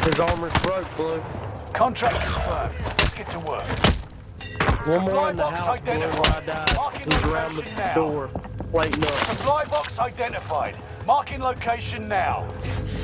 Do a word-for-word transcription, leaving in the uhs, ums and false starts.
His armor's broke, Blue. Contract confirmed. Let's get to work. One more Supply in the box house, Blue, where I identified. died. Marking He's around the location now. door, waiting up. Supply box identified. Marking location now.